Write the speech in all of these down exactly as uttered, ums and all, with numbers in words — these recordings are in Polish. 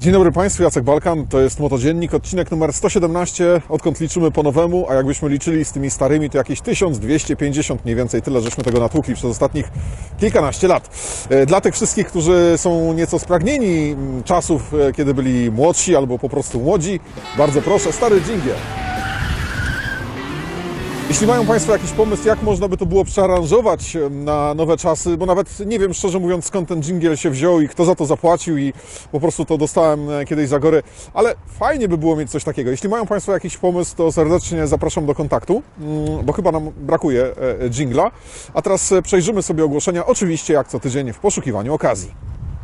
Dzień dobry Państwu, Jacek Balkan, to jest Motodziennik, odcinek numer sto siedemnaście, odkąd liczymy po nowemu, a jakbyśmy liczyli z tymi starymi, to jakieś tysiąc dwieście pięćdziesiąt mniej więcej, tyle żeśmy tego natłukli przez ostatnich kilkanaście lat. Dla tych wszystkich, którzy są nieco spragnieni czasów, kiedy byli młodsi albo po prostu młodzi, bardzo proszę, stary dżingiel. Jeśli mają Państwo jakiś pomysł, jak można by to było przearanżować na nowe czasy, bo nawet nie wiem, szczerze mówiąc, skąd ten dżingiel się wziął i kto za to zapłacił i po prostu to dostałem kiedyś za gory, ale fajnie by było mieć coś takiego. Jeśli mają Państwo jakiś pomysł, to serdecznie zapraszam do kontaktu, bo chyba nam brakuje dżingla. A teraz przejrzymy sobie ogłoszenia, oczywiście jak co tydzień w poszukiwaniu okazji.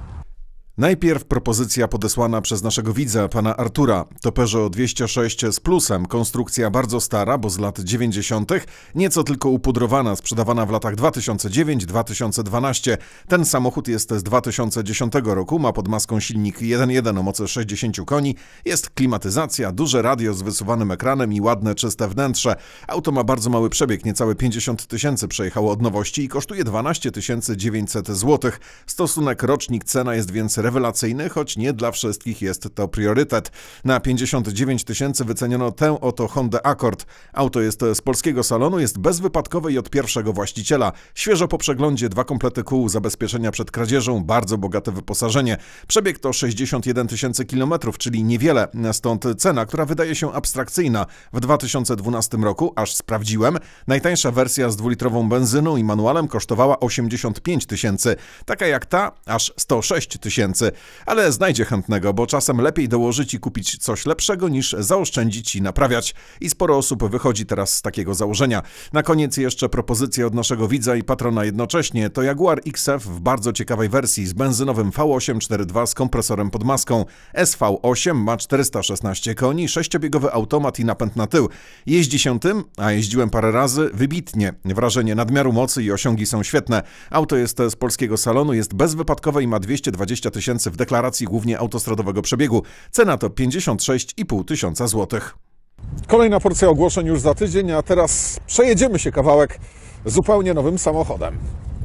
Najpierw propozycja podesłana przez naszego widza, pana Artura. To Peugeot dwieście sześć z plusem, konstrukcja bardzo stara, bo z lat dziewięćdziesiątych, nieco tylko upudrowana, sprzedawana w latach dwa tysiące dziewiąty do dwa tysiące dwunastego. Ten samochód jest z dwa tysiące dziesiątego roku, ma pod maską silnik jeden przecinek jeden o mocy sześćdziesiąt koni, jest klimatyzacja, duże radio z wysuwanym ekranem i ładne, czyste wnętrze. Auto ma bardzo mały przebieg, niecałe pięćdziesiąt tysięcy przejechało od nowości i kosztuje dwanaście tysięcy dziewięćset złotych. Stosunek rocznik-cena jest więc rewelacyjny, choć nie dla wszystkich jest to priorytet. Na pięćdziesiąt dziewięć tysięcy wyceniono tę oto Hondę Accord. Auto jest z polskiego salonu, jest bezwypadkowe i od pierwszego właściciela. Świeżo po przeglądzie, dwa komplety kół, zabezpieczenia przed kradzieżą, bardzo bogate wyposażenie. Przebieg to sześćdziesiąt jeden tysięcy kilometrów, czyli niewiele, stąd cena, która wydaje się abstrakcyjna. W dwa tysiące dwunastym roku, aż sprawdziłem, najtańsza wersja z dwulitrową benzyną i manualem kosztowała osiemdziesiąt pięć tysięcy. Taka jak ta, aż sto sześć tysięcy. Ale znajdzie chętnego, bo czasem lepiej dołożyć i kupić coś lepszego niż zaoszczędzić i naprawiać. I sporo osób wychodzi teraz z takiego założenia. Na koniec jeszcze propozycja od naszego widza i patrona jednocześnie. To Jaguar X F w bardzo ciekawej wersji z benzynowym V osiem cztery dwa z kompresorem pod maską. S V osiem ma czterysta szesnaście koni, sześciobiegowy automat i napęd na tył. Jeździ się tym, a jeździłem parę razy, wybitnie. Wrażenie nadmiaru mocy i osiągi są świetne. Auto jest z polskiego salonu, jest bezwypadkowe i ma dwieście dwadzieścia tysięcy w deklaracji głównie autostradowego przebiegu. Cena to pięćdziesiąt sześć i pół tysiąca złotych. Kolejna porcja ogłoszeń już za tydzień, a teraz przejedziemy się kawałek zupełnie nowym samochodem.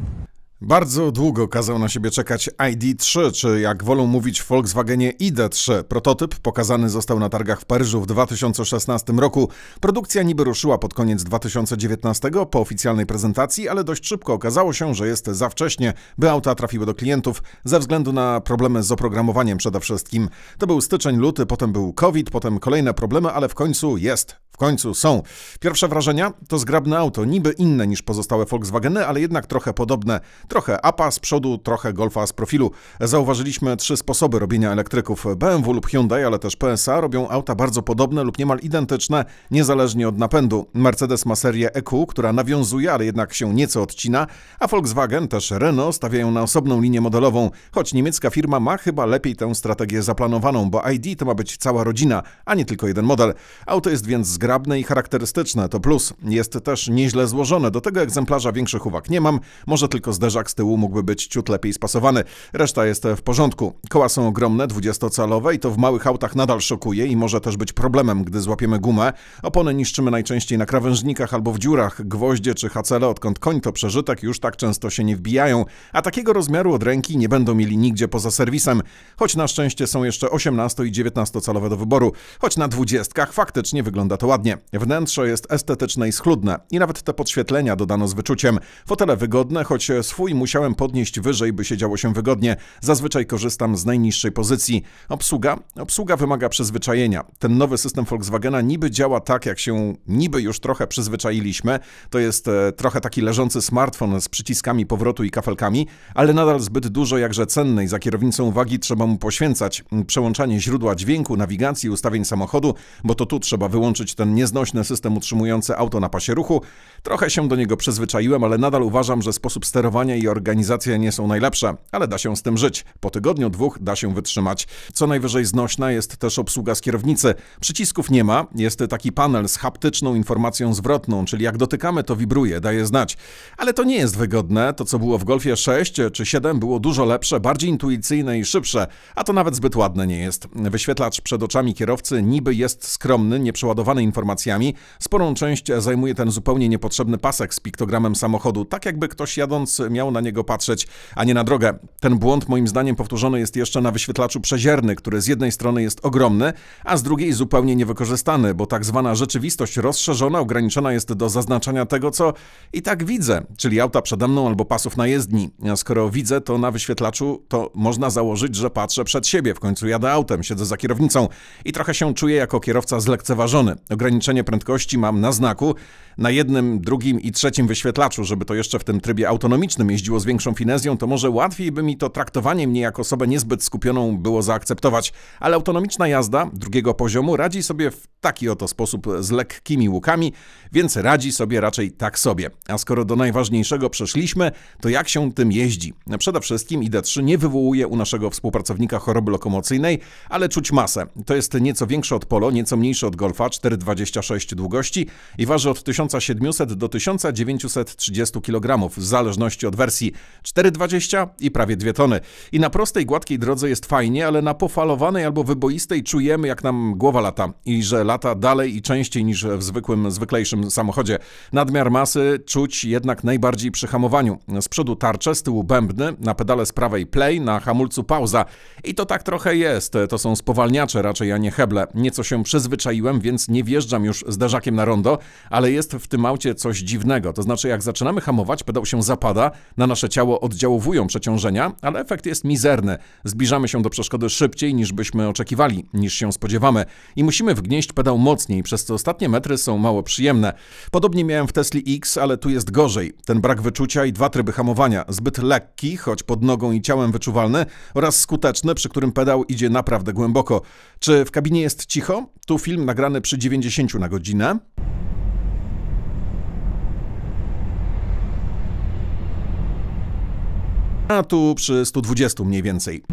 Bardzo długo kazał na siebie czekać I D trzy, czy jak wolą mówić w Volkswagenie I D trzy. Prototyp pokazany został na targach w Paryżu w dwa tysiące szesnastym roku. Produkcja niby ruszyła pod koniec dwa tysiące dziewiętnastego po oficjalnej prezentacji, ale dość szybko okazało się, że jest za wcześnie, by auta trafiły do klientów, ze względu na problemy z oprogramowaniem przede wszystkim. To był styczeń, luty, potem był COVID, potem kolejne problemy, ale w końcu jest. W końcu są. Pierwsze wrażenia to zgrabne auto, niby inne niż pozostałe Volkswageny, ale jednak trochę podobne. Trochę Apa z przodu, trochę Golfa z profilu. Zauważyliśmy trzy sposoby robienia elektryków. B M W lub Hyundai, ale też P S A robią auta bardzo podobne lub niemal identyczne, niezależnie od napędu. Mercedes ma serię E Q, która nawiązuje, ale jednak się nieco odcina, a Volkswagen, też Renault, stawiają na osobną linię modelową, choć niemiecka firma ma chyba lepiej tę strategię zaplanowaną, bo I D to ma być cała rodzina, a nie tylko jeden model. Auto jest więc zgrabne i charakterystyczne, to plus. Jest też nieźle złożone, do tego egzemplarza większych uwag nie mam, może tylko zderzak z tyłu mógłby być ciut lepiej spasowany. Reszta jest w porządku. Koła są ogromne, dwudziestocalowe i to w małych autach nadal szokuje i może też być problemem, gdy złapiemy gumę. Opony niszczymy najczęściej na krawężnikach albo w dziurach. Gwoździe czy hacele, odkąd koń to przeżytek, już tak często się nie wbijają, a takiego rozmiaru od ręki nie będą mieli nigdzie poza serwisem. Choć na szczęście są jeszcze osiemnasto- i dziewiętnastocalowe do wyboru. Choć na dwudziestkach faktycznie wygląda to ładnie. Wnętrze jest estetyczne i schludne. I nawet te podświetlenia dodano z wyczuciem. Fotele wygodne, choć swój musiałem podnieść wyżej, by siedziało się wygodnie. Zazwyczaj korzystam z najniższej pozycji. Obsługa? Obsługa wymaga przyzwyczajenia. Ten nowy system Volkswagena niby działa tak, jak się niby już trochę przyzwyczailiśmy. To jest e, trochę taki leżący smartfon z przyciskami powrotu i kafelkami, ale nadal zbyt dużo jakże cennej za kierownicą uwagi trzeba mu poświęcać. Przełączanie źródła dźwięku, nawigacji, ustawień samochodu, bo to tu trzeba wyłączyć ten nieznośny system utrzymujący auto na pasie ruchu. Trochę się do niego przyzwyczaiłem, ale nadal uważam, że sposób sterowania i organizacja nie są najlepsze, ale da się z tym żyć. Po tygodniu, dwóch da się wytrzymać. Co najwyżej znośna jest też obsługa z kierownicy. Przycisków nie ma, jest taki panel z haptyczną informacją zwrotną, czyli jak dotykamy, to wibruje, daje znać. Ale to nie jest wygodne. To, co było w Golfie sześć czy siedem, było dużo lepsze, bardziej intuicyjne i szybsze, a to nawet zbyt ładne nie jest. Wyświetlacz przed oczami kierowcy niby jest skromny, nieprzeładowany informacjami. Sporą część zajmuje ten zupełnie niepotrzebny pasek z piktogramem samochodu, tak jakby ktoś jadąc miał na niego patrzeć, a nie na drogę. Ten błąd moim zdaniem powtórzony jest jeszcze na wyświetlaczu przezierny, który z jednej strony jest ogromny, a z drugiej zupełnie niewykorzystany, bo tak zwana rzeczywistość rozszerzona ograniczona jest do zaznaczania tego, co i tak widzę, czyli auta przede mną albo pasów na jezdni. A skoro widzę to na wyświetlaczu, to można założyć, że patrzę przed siebie. W końcu jadę autem, siedzę za kierownicą i trochę się czuję jako kierowca zlekceważony. Ograniczenie prędkości mam na znaku, na jednym, drugim i trzecim wyświetlaczu, żeby to jeszcze w tym trybie autonomicznym jeździło z większą finezją, to może łatwiej by mi to traktowanie mnie jako osobę niezbyt skupioną było zaakceptować, ale autonomiczna jazda drugiego poziomu radzi sobie w taki oto sposób z lekkimi łukami, więc radzi sobie raczej tak sobie. A skoro do najważniejszego przeszliśmy, to jak się tym jeździ? Przede wszystkim I D trzy nie wywołuje u naszego współpracownika choroby lokomocyjnej, ale czuć masę. To jest nieco większy od Polo, nieco mniejszy od Golfa, cztery przecinek dwadzieścia sześć długości i waży od tysiąc siedemset do tysiąc dziewięćset trzydzieści kilogramów, w zależności od wersji cztery przecinek dwadzieścia i prawie dwie tony. I na prostej, gładkiej drodze jest fajnie, ale na pofalowanej albo wyboistej czujemy, jak nam głowa lata i że lata dalej i częściej niż w zwykłym, zwyklejszym samochodzie. Nadmiar masy czuć jednak najbardziej przy hamowaniu. Z przodu tarcze, z tyłu bębny, na pedale z prawej play, na hamulcu pauza. I to tak trochę jest. To są spowalniacze raczej, a nie heble. Nieco się przyzwyczaiłem, więc nie wjeżdżam już zderzakiem na rondo, ale jest w tym aucie coś dziwnego. To znaczy, jak zaczynamy hamować, pedał się zapada, na nasze ciało oddziałowują przeciążenia, ale efekt jest mizerny. Zbliżamy się do przeszkody szybciej niż byśmy oczekiwali, niż się spodziewamy. I musimy wgnieść pedał mocniej, przez co ostatnie metry są mało przyjemne. Podobnie miałem w Tesli X, ale tu jest gorzej. Ten brak wyczucia i dwa tryby hamowania. Zbyt lekki, choć pod nogą i ciałem wyczuwalny, oraz skuteczny, przy którym pedał idzie naprawdę głęboko. Czy w kabinie jest cicho? Tu film nagrany przy dziewięćdziesięciu na godzinę. A tu przy stu dwudziestu mniej więcej.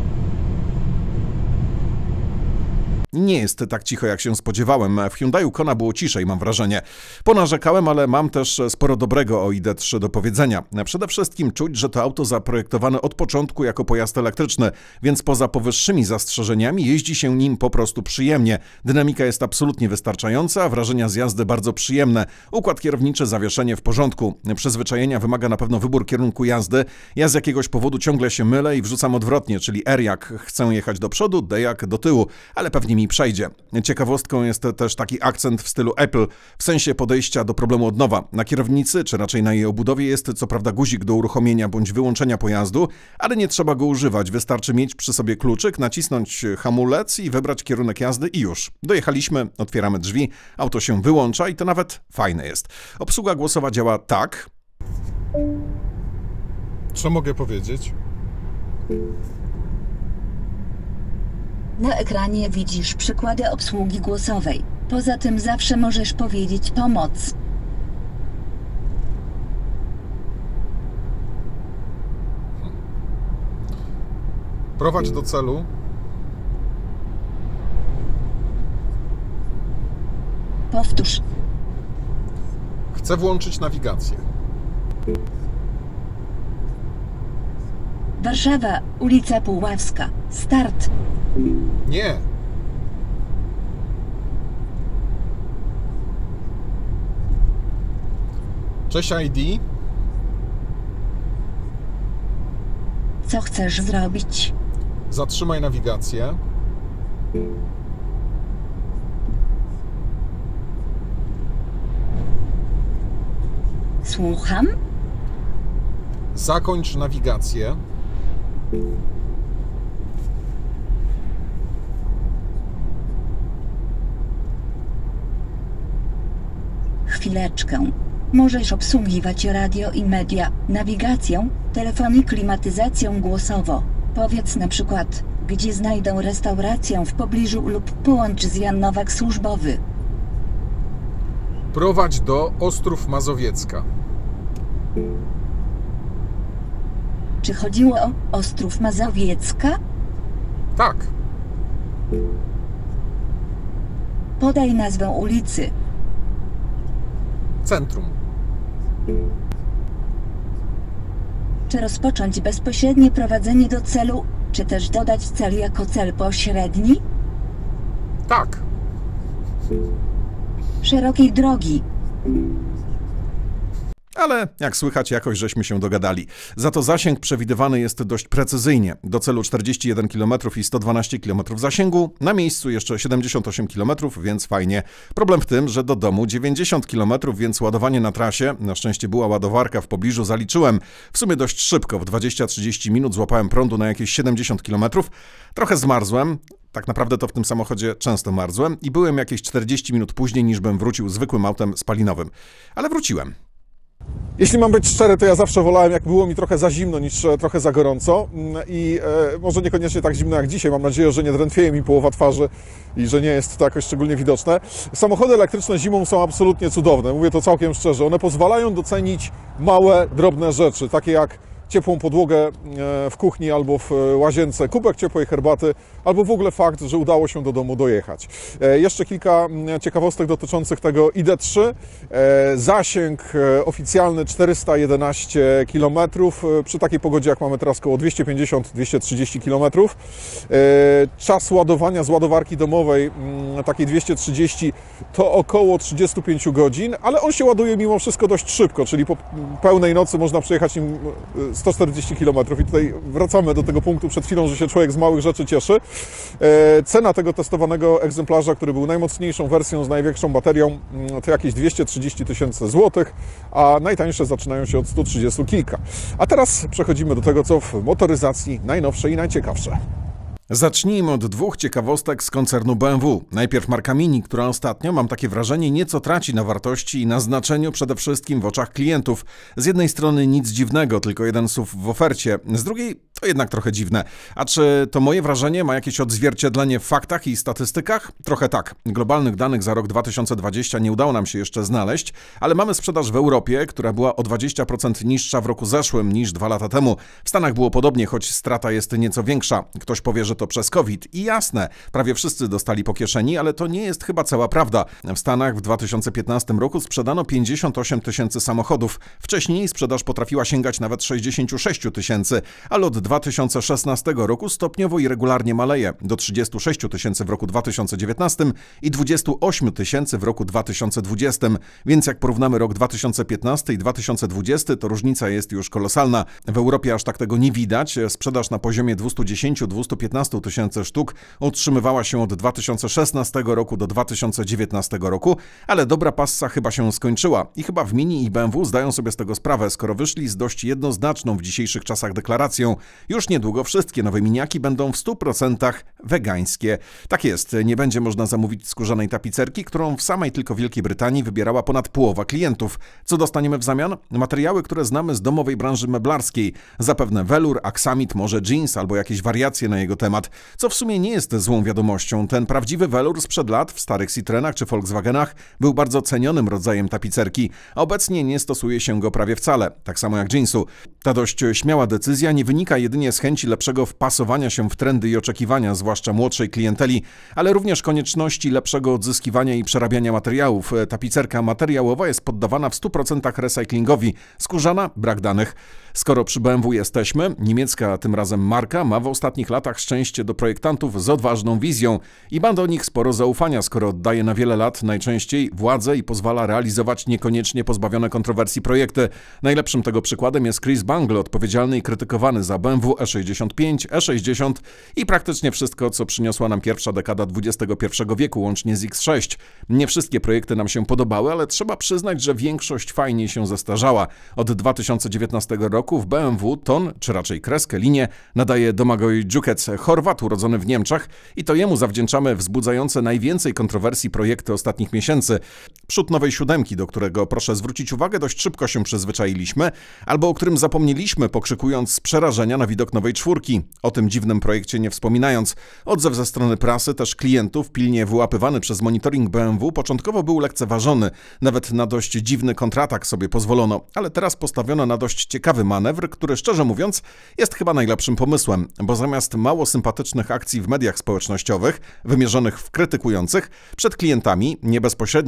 Nie jest tak cicho, jak się spodziewałem. W Hyundaiu Kona było ciszej, mam wrażenie. Ponarzekałem, ale mam też sporo dobrego o I D trzy do powiedzenia. Przede wszystkim czuć, że to auto zaprojektowane od początku jako pojazd elektryczny, więc poza powyższymi zastrzeżeniami jeździ się nim po prostu przyjemnie. Dynamika jest absolutnie wystarczająca, wrażenia z jazdy bardzo przyjemne. Układ kierowniczy, zawieszenie w porządku. Przyzwyczajenia wymaga na pewno wybór kierunku jazdy. Ja z jakiegoś powodu ciągle się mylę i wrzucam odwrotnie, czyli R jak chcę jechać do przodu, D jak do tyłu, ale pewnie mi przejdzie. Ciekawostką jest też taki akcent w stylu Apple, w sensie podejścia do problemu od nowa. Na kierownicy, czy raczej na jej obudowie jest co prawda guzik do uruchomienia bądź wyłączenia pojazdu, ale nie trzeba go używać. Wystarczy mieć przy sobie kluczyk, nacisnąć hamulec i wybrać kierunek jazdy i już. Dojechaliśmy, otwieramy drzwi, auto się wyłącza i to nawet fajne jest. Obsługa głosowa działa tak. Co mogę powiedzieć? Na ekranie widzisz przykłady obsługi głosowej. Poza tym zawsze możesz powiedzieć pomoc. Prowadź do celu. Powtórz. Chcę włączyć nawigację. Warszawa, ulica Puławska. Start. Nie. Cześć I D. Co chcesz zrobić? Zatrzymaj nawigację. Słucham? Zakończ nawigację. Chwileczkę. Możesz obsługiwać radio i media, nawigacją, telefon i klimatyzacją głosowo. Powiedz na przykład, gdzie znajdę restaurację w pobliżu lub połącz z Jan Nowak służbowy. Prowadź do Ostrów Mazowiecka. Czy chodziło o Ostrów Mazowiecka? Tak. Podaj nazwę ulicy. Centrum. Czy rozpocząć bezpośrednie prowadzenie do celu, czy też dodać cel jako cel pośredni? Tak. szerokiej drogi. Ale jak słychać, jakoś żeśmy się dogadali. Za to zasięg przewidywany jest dość precyzyjnie. Do celu czterdzieści jeden kilometrów i sto dwanaście kilometrów zasięgu, na miejscu jeszcze siedemdziesiąt osiem kilometrów, więc fajnie. Problem w tym, że do domu dziewięćdziesiąt kilometrów, więc ładowanie na trasie, na szczęście była ładowarka w pobliżu, zaliczyłem. W sumie dość szybko, w dwadzieścia trzydzieści minut złapałem prądu na jakieś siedemdziesiąt kilometrów. Trochę zmarzłem. Tak naprawdę to w tym samochodzie często marzłem i byłem jakieś czterdzieści minut później, niż bym wrócił zwykłym autem spalinowym. Ale wróciłem. Jeśli mam być szczery, to ja zawsze wolałem, jak było mi trochę za zimno, niż trochę za gorąco. I e, może niekoniecznie tak zimno jak dzisiaj. Mam nadzieję, że nie drętwieje mi połowa twarzy i że nie jest to jakoś szczególnie widoczne. Samochody elektryczne zimą są absolutnie cudowne. Mówię to całkiem szczerze. One pozwalają docenić małe, drobne rzeczy, takie jak ciepłą podłogę w kuchni albo w łazience, kubek ciepłej herbaty, albo w ogóle fakt, że udało się do domu dojechać. Jeszcze kilka ciekawostek dotyczących tego I D trzy. Zasięg oficjalny czterysta jedenaście kilometrów, przy takiej pogodzie jak mamy teraz około dwieście pięćdziesiąt do dwieście trzydzieści kilometrów. Czas ładowania z ładowarki domowej, takiej dwieście trzydzieści, to około trzydzieści pięć godzin, ale on się ładuje mimo wszystko dość szybko, czyli po pełnej nocy można przejechać nim sto czterdzieści kilometrów i tutaj wracamy do tego punktu przed chwilą, że się człowiek z małych rzeczy cieszy. Cena tego testowanego egzemplarza, który był najmocniejszą wersją z największą baterią, to jakieś dwieście trzydzieści tysięcy złotych, a najtańsze zaczynają się od stu trzydziestu kilka. A teraz przechodzimy do tego, co w motoryzacji najnowsze i najciekawsze. Zacznijmy od dwóch ciekawostek z koncernu B M W. Najpierw marka Mini, która ostatnio, mam takie wrażenie, nieco traci na wartości i na znaczeniu przede wszystkim w oczach klientów. Z jednej strony nic dziwnego, tylko jeden S U V w ofercie, z drugiej to jednak trochę dziwne. A czy to moje wrażenie ma jakieś odzwierciedlenie w faktach i statystykach? Trochę tak. Globalnych danych za rok dwa tysiące dwudziesty nie udało nam się jeszcze znaleźć, ale mamy sprzedaż w Europie, która była o dwadzieścia procent niższa w roku zeszłym niż dwa lata temu. W Stanach było podobnie, choć strata jest nieco większa. Ktoś powie, że to przez COVID. I jasne, prawie wszyscy dostali po kieszeni, ale to nie jest chyba cała prawda. W Stanach w dwa tysiące piętnastym roku sprzedano pięćdziesiąt osiem tysięcy samochodów. Wcześniej sprzedaż potrafiła sięgać nawet sześćdziesiąt sześć tysięcy, ale od dwa tysiące szesnastego roku stopniowo i regularnie maleje do trzydziestu sześciu tysięcy w roku dwa tysiące dziewiętnastym i dwudziestu ośmiu tysięcy w roku dwa tysiące dwudziestym. Więc jak porównamy rok dwa tysiące piętnasty i dwa tysiące dwudziesty, to różnica jest już kolosalna. W Europie aż tak tego nie widać. Sprzedaż na poziomie dwieście dziesięć do dwustu piętnastu tysięcy sztuk utrzymywała się od dwa tysiące szesnastego roku do dwa tysiące dziewiętnastego roku, ale dobra passa chyba się skończyła i chyba w Mini i B M W zdają sobie z tego sprawę, skoro wyszli z dość jednoznaczną w dzisiejszych czasach deklaracją. Już niedługo wszystkie nowe miniaki będą w stu procentach wegańskie. Tak jest, nie będzie można zamówić skórzanej tapicerki, którą w samej tylko Wielkiej Brytanii wybierała ponad połowa klientów. Co dostaniemy w zamian? Materiały, które znamy z domowej branży meblarskiej. Zapewne welur, aksamit, może jeans albo jakieś wariacje na jego temat. Co w sumie nie jest złą wiadomością. Ten prawdziwy welur sprzed lat w starych Citroenach czy Volkswagenach był bardzo cenionym rodzajem tapicerki. Obecnie nie stosuje się go prawie wcale, tak samo jak jeansu. Ta dość śmiała decyzja nie wynika jedynie z chęci lepszego wpasowania się w trendy i oczekiwania, zwłaszcza młodszej klienteli, ale również konieczności lepszego odzyskiwania i przerabiania materiałów. Tapicerka materiałowa jest poddawana w stu procentach recyklingowi. Skórzana? Brak danych. Skoro przy B M W jesteśmy, niemiecka tym razem marka ma w ostatnich latach szczęście do projektantów z odważną wizją i ma do nich sporo zaufania, skoro oddaje na wiele lat najczęściej władzę i pozwala realizować niekoniecznie pozbawione kontrowersji projekty. Najlepszym tego przykładem jest Chris Bangle, odpowiedzialny i krytykowany za B M W E sześćdziesiąt pięć, E sześćdziesiąt i praktycznie wszystko, co przyniosła nam pierwsza dekada dwudziestego pierwszego wieku, łącznie z X sześć. Nie wszystkie projekty nam się podobały, ale trzeba przyznać, że większość fajnie się zestarzała. Od dwa tysiące dziewiętnastego roku w B M W ton, czy raczej kreskę, linię nadaje Domagoj Dżukec, Chorwat urodzony w Niemczech i to jemu zawdzięczamy wzbudzające najwięcej kontrowersji projekty ostatnich miesięcy. Przód nowej siódemki, do którego proszę zwrócić uwagę, dość szybko się przyzwyczailiśmy, albo o którym zapomnieliśmy, pokrzykując z przerażenia na widok nowej czwórki. O tym dziwnym projekcie nie wspominając. Odzew ze strony prasy, też klientów, pilnie wyłapywany przez monitoring B M W, początkowo był lekceważony. Nawet na dość dziwny kontratak sobie pozwolono, ale teraz postawiono na dość ciekawy manewr, który szczerze mówiąc jest chyba najlepszym pomysłem, bo zamiast mało sympatycznych akcji w mediach społecznościowych, wymierzonych w krytykujących, przed klientami, nie bezpośrednio co prawda,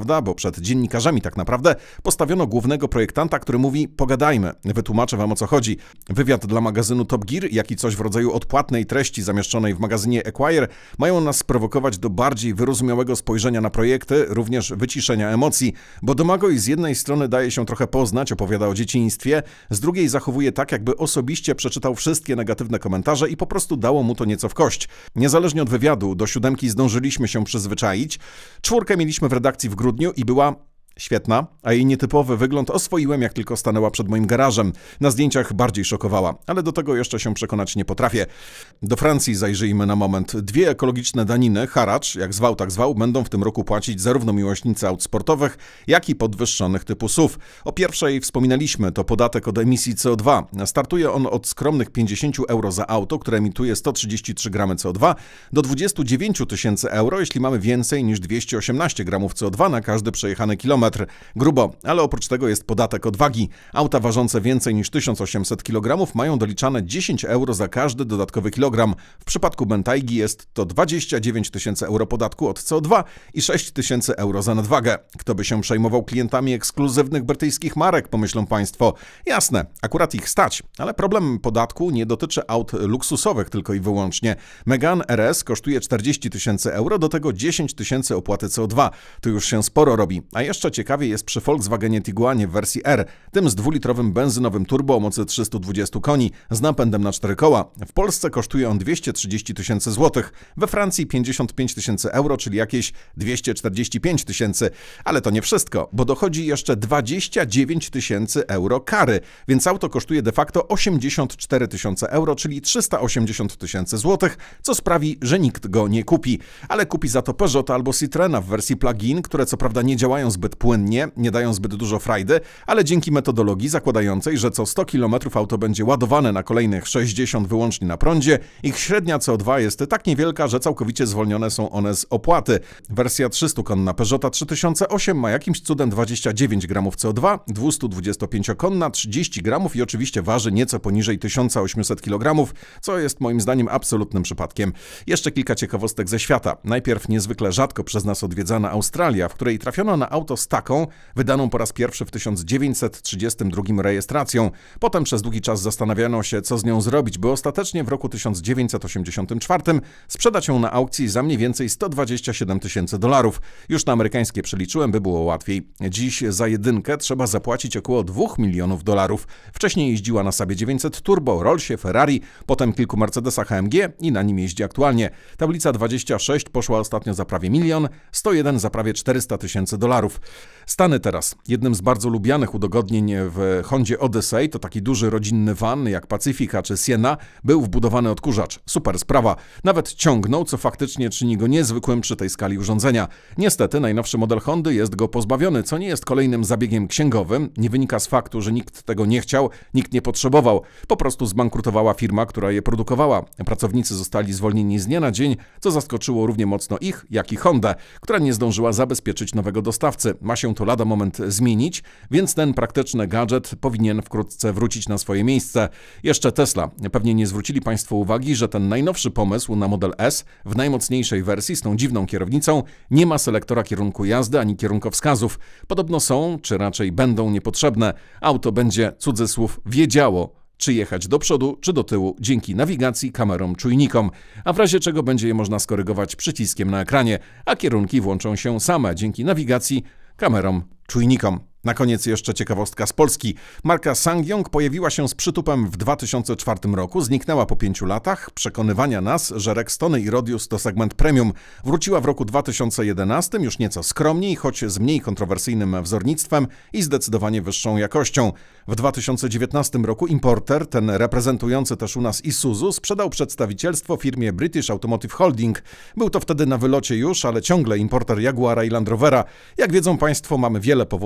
prawda, bo przed dziennikarzami tak naprawdę postawiono głównego projektanta, który mówi: pogadajmy, wytłumaczę wam o co chodzi. Wywiad dla magazynu Top Gear, jak i coś w rodzaju odpłatnej treści zamieszczonej w magazynie Esquire mają nas sprowokować do bardziej wyrozumiałego spojrzenia na projekty, również wyciszenia emocji, bo Domagoj z jednej strony daje się trochę poznać, opowiada o dzieciństwie, z drugiej zachowuje tak, jakby osobiście przeczytał wszystkie negatywne komentarze i po prostu dało mu to nieco w kość. Niezależnie od wywiadu, do siódemki zdążyliśmy się przyzwyczaić. Czwórkę mieliśmy w redakcji w grudniu i była świetna, a jej nietypowy wygląd oswoiłem, jak tylko stanęła przed moim garażem. Na zdjęciach bardziej szokowała, ale do tego jeszcze się przekonać nie potrafię. Do Francji zajrzyjmy na moment. Dwie ekologiczne daniny, haracz, jak zwał tak zwał, będą w tym roku płacić zarówno miłośnicy aut sportowych, jak i podwyższonych typu S U V. O pierwszej wspominaliśmy, to podatek od emisji C O dwa. Startuje on od skromnych pięćdziesiąt euro za auto, które emituje sto trzydzieści trzy gramy C O dwa, do dwudziestu dziewięciu tysięcy euro, jeśli mamy więcej niż dwieście osiemnaście gramów C O dwa na każdy przejechany kilometr. Grubo, ale oprócz tego jest podatek od wagi. Auta ważące więcej niż tysiąc osiemset kilogramów mają doliczane dziesięć euro za każdy dodatkowy kilogram. W przypadku Bentaygi jest to dwadzieścia dziewięć tysięcy euro podatku od C O dwa i sześć tysięcy euro za nadwagę. Kto by się przejmował klientami ekskluzywnych brytyjskich marek, pomyślą państwo. Jasne, akurat ich stać, ale problem podatku nie dotyczy aut luksusowych tylko i wyłącznie. Megane R S kosztuje czterdzieści tysięcy euro, do tego dziesięć tysięcy opłaty C O dwa. Tu już się sporo robi, a jeszcze ciekawie jest przy Volkswagenie Tiguanie w wersji R, tym z dwulitrowym benzynowym turbo o mocy trzysta dwadzieścia koni, z napędem na cztery koła. W Polsce kosztuje on dwieście trzydzieści tysięcy złotych, we Francji pięćdziesiąt pięć tysięcy euro, czyli jakieś dwieście czterdzieści pięć tysięcy. Ale to nie wszystko, bo dochodzi jeszcze dwadzieścia dziewięć tysięcy euro kary, więc auto kosztuje de facto osiemdziesiąt cztery tysiące euro, czyli trzysta osiemdziesiąt tysięcy złotych, co sprawi, że nikt go nie kupi. Ale kupi za to Peugeota albo Citroena w wersji plug-in, które co prawda nie działają zbyt płynnie, nie dają zbyt dużo frajdy, ale dzięki metodologii zakładającej, że co sto kilometrów auto będzie ładowane na kolejnych sześćdziesiąt wyłącznie na prądzie, ich średnia C O dwa jest tak niewielka, że całkowicie zwolnione są one z opłaty. Wersja trzystu-konna Peugeota trzy tysiące osiem ma jakimś cudem dwadzieścia dziewięć gramów C O dwa, dwieście-dwudziestopięciokonna trzydzieści gramów i oczywiście waży nieco poniżej tysiąc osiemset kilogramów, co jest moim zdaniem absolutnym przypadkiem. Jeszcze kilka ciekawostek ze świata. Najpierw niezwykle rzadko przez nas odwiedzana Australia, w której trafiono na auto z taką, wydaną po raz pierwszy w tysiąc dziewięćset trzydziestym drugim rejestracją. Potem przez długi czas zastanawiano się, co z nią zrobić, by ostatecznie w roku tysiąc dziewięćset osiemdziesiątym czwartym sprzedać ją na aukcji za mniej więcej sto dwadzieścia siedem tysięcy dolarów. Już na amerykańskie przeliczyłem, by było łatwiej. Dziś za jedynkę trzeba zapłacić około dwóch milionów dolarów. Wcześniej jeździła na Saabie dziewięćset Turbo, Rollsie, Ferrari, potem kilku Mercedesach A M G i na nim jeździ aktualnie. Tablica dwadzieścia sześć poszła ostatnio za prawie milion, sto jeden za prawie czterysta tysięcy dolarów. Stany teraz. Jednym z bardzo lubianych udogodnień w Hondzie Odyssey, to taki duży rodzinny van jak Pacifica czy Sienna, był wbudowany odkurzacz. Super sprawa. Nawet ciągnął, co faktycznie czyni go niezwykłym przy tej skali urządzenia. Niestety najnowszy model Hondy jest go pozbawiony, co nie jest kolejnym zabiegiem księgowym. Nie wynika z faktu, że nikt tego nie chciał, nikt nie potrzebował. Po prostu zbankrutowała firma, która je produkowała. Pracownicy zostali zwolnieni z dnia na dzień, co zaskoczyło równie mocno ich, jak i Hondę, która nie zdążyła zabezpieczyć nowego dostawcy. Ma się to lada moment zmienić, więc ten praktyczny gadżet powinien wkrótce wrócić na swoje miejsce. Jeszcze Tesla. Pewnie nie zwrócili Państwo uwagi, że ten najnowszy pomysł na Model S w najmocniejszej wersji z tą dziwną kierownicą nie ma selektora kierunku jazdy ani kierunkowskazów. Podobno są, czy raczej będą niepotrzebne. Auto będzie, cudzysłów, wiedziało, czy jechać do przodu, czy do tyłu dzięki nawigacji, kamerom, czujnikom, a w razie czego będzie je można skorygować przyciskiem na ekranie, a kierunki włączą się same dzięki nawigacji, kamerom, czujnikom. Na koniec jeszcze ciekawostka z Polski. Marka SsangYong pojawiła się z przytupem w dwa tysiące czwartym roku, zniknęła po pięciu latach przekonywania nas, że Rextony i Rodius to segment premium. Wróciła w roku dwa tysiące jedenastym, już nieco skromniej, choć z mniej kontrowersyjnym wzornictwem i zdecydowanie wyższą jakością. W dwa tysiące dziewiętnastym roku importer, ten reprezentujący też u nas Isuzu, sprzedał przedstawicielstwo firmie British Automotive Holding. Był to wtedy na wylocie już, ale ciągle importer Jaguara i Land Rovera. Jak wiedzą Państwo, mamy wiele powodów, by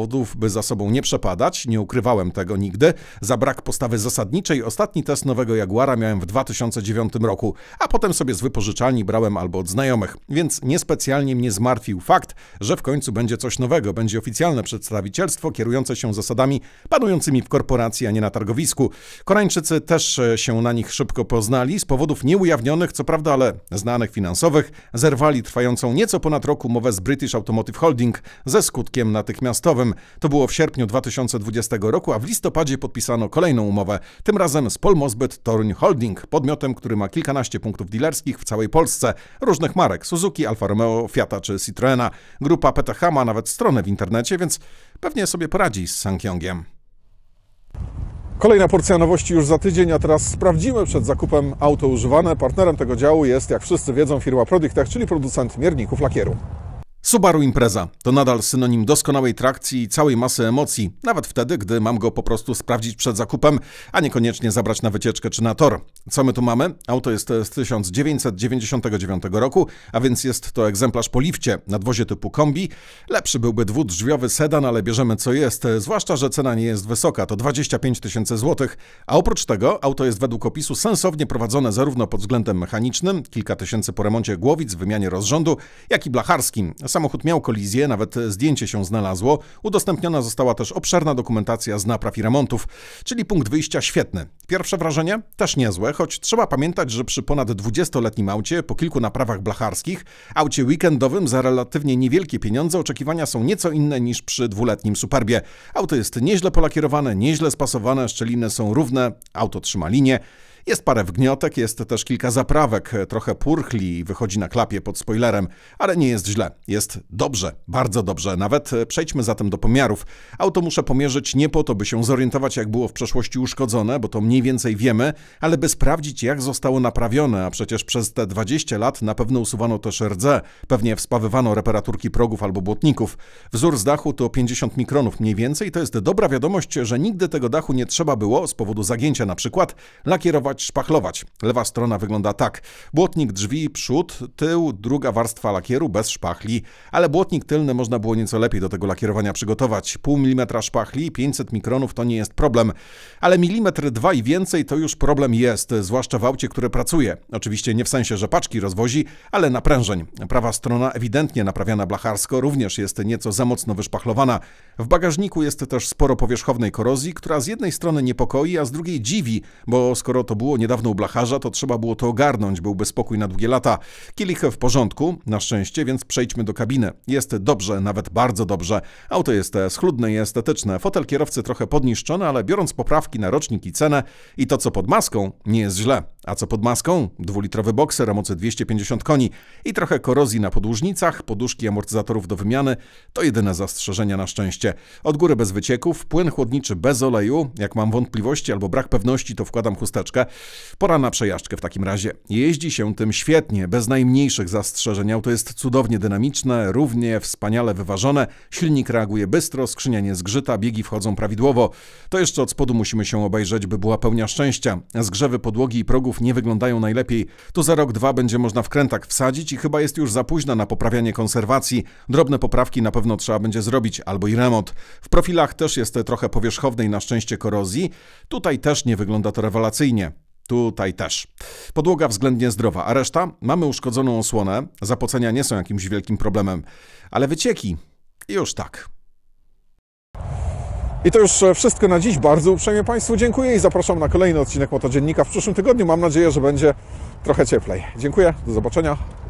by za sobą nie przepadać, nie ukrywałem tego nigdy. Za brak postawy zasadniczej ostatni test nowego Jaguara miałem w dwa tysiące dziewiątym roku, a potem sobie z wypożyczalni brałem albo od znajomych, więc niespecjalnie mnie zmartwił fakt, że w końcu będzie coś nowego, będzie oficjalne przedstawicielstwo kierujące się zasadami panującymi w korporacji, a nie na targowisku. Koreańczycy też się na nich szybko poznali, z powodów nieujawnionych, co prawda, ale znanych finansowych, zerwali trwającą nieco ponad rok umowę z British Automotive Holding ze skutkiem natychmiastowym. To było w sierpniu dwa tysiące dwudziestego roku, a w listopadzie podpisano kolejną umowę, tym razem z Polmozbyt Toruń Holding, podmiotem, który ma kilkanaście punktów dealerskich w całej Polsce, różnych marek, Suzuki, Alfa Romeo, Fiata czy Citroena. Grupa P T H ma nawet stronę w internecie, więc pewnie sobie poradzi z Sankyongiem. Kolejna porcja nowości już za tydzień, a teraz sprawdzimy przed zakupem auto używane. Partnerem tego działu jest, jak wszyscy wiedzą, firma Produktech, czyli producent mierników lakieru. Subaru Impreza to nadal synonim doskonałej trakcji i całej masy emocji, nawet wtedy, gdy mam go po prostu sprawdzić przed zakupem, a niekoniecznie zabrać na wycieczkę czy na tor. Co my tu mamy? Auto jest z tysiąc dziewięćset dziewięćdziesiątego dziewiątego roku, a więc jest to egzemplarz po lifcie, nadwozie typu kombi. Lepszy byłby dwudrzwiowy sedan, ale bierzemy co jest, zwłaszcza że cena nie jest wysoka, to dwadzieścia pięć tysięcy złotych, a oprócz tego auto jest według opisu sensownie prowadzone zarówno pod względem mechanicznym, kilka tysięcy po remoncie głowic, wymianie rozrządu, jak i blacharskim. Samochód miał kolizję, nawet zdjęcie się znalazło. Udostępniona została też obszerna dokumentacja z napraw i remontów, czyli punkt wyjścia świetny. Pierwsze wrażenie? Też niezłe, choć trzeba pamiętać, że przy ponad dwudziestoletnim aucie, po kilku naprawach blacharskich, aucie weekendowym za relatywnie niewielkie pieniądze oczekiwania są nieco inne niż przy dwuletnim Superbie. Auto jest nieźle polakierowane, nieźle spasowane, szczeliny są równe, auto trzyma linię. Jest parę wgniotek, jest też kilka zaprawek, trochę purchli i wychodzi na klapie pod spoilerem, ale nie jest źle. Jest dobrze, bardzo dobrze. Nawet przejdźmy zatem do pomiarów. Auto muszę pomierzyć nie po to, by się zorientować, jak było w przeszłości uszkodzone, bo to mniej więcej wiemy, ale by sprawdzić, jak zostało naprawione, a przecież przez te dwadzieścia lat na pewno usuwano też rdze, pewnie wspawywano reparaturki progów albo błotników. Wzór z dachu to pięćdziesiąt mikronów mniej więcej, to jest dobra wiadomość, że nigdy tego dachu nie trzeba było, z powodu zagięcia na przykład, lakierować, szpachlować. Lewa strona wygląda tak. Błotnik drzwi, przód, tył, druga warstwa lakieru bez szpachli, ale błotnik tylny można było nieco lepiej do tego lakierowania przygotować. Pół milimetra szpachli, pięćset mikronów to nie jest problem, ale milimetr dwa i więcej to już problem jest, zwłaszcza w aucie, które pracuje. Oczywiście nie w sensie, że paczki rozwozi, ale naprężeń. Prawa strona ewidentnie naprawiana blacharsko, również jest nieco za mocno wyszpachlowana. W bagażniku jest też sporo powierzchownej korozji, która z jednej strony niepokoi, a z drugiej dziwi, bo skoro to było niedawno u blacharza, to trzeba było to ogarnąć, byłby spokój na długie lata. Kielich w porządku, na szczęście, więc przejdźmy do kabiny. Jest dobrze, nawet bardzo dobrze. Auto jest schludne i estetyczne, fotel kierowcy trochę podniszczony, ale biorąc poprawki na rocznik i cenę i to, co pod maską, nie jest źle. A co pod maską? Dwulitrowy bokser o mocy dwieście pięćdziesiąt koni i trochę korozji na podłużnicach, poduszki amortyzatorów do wymiany, to jedyne zastrzeżenia na szczęście. Od góry bez wycieków, płyn chłodniczy bez oleju, jak mam wątpliwości albo brak pewności, to wkładam chusteczkę. Pora na przejażdżkę w takim razie. Jeździ się tym świetnie, bez najmniejszych zastrzeżeń. Auto jest cudownie dynamiczne, równie wspaniale wyważone, silnik reaguje bystro, skrzynia nie zgrzyta, biegi wchodzą prawidłowo. To jeszcze od spodu musimy się obejrzeć, by była pełnia szczęścia. Zgrzewy podłogi i progów nie wyglądają najlepiej. Tu za rok, dwa będzie można wkrętak wsadzić i chyba jest już za późno na poprawianie konserwacji. Drobne poprawki na pewno trzeba będzie zrobić, albo i remont. W profilach też jest trochę powierzchownej na szczęście korozji. Tutaj też nie wygląda to rewelacyjnie. Tutaj też. Podłoga względnie zdrowa, a reszta? Mamy uszkodzoną osłonę. Zapocenia nie są jakimś wielkim problemem, ale wycieki już tak. I to już wszystko na dziś. Bardzo uprzejmie Państwu dziękuję i zapraszam na kolejny odcinek Motodziennika w przyszłym tygodniu. Mam nadzieję, że będzie trochę cieplej. Dziękuję, do zobaczenia.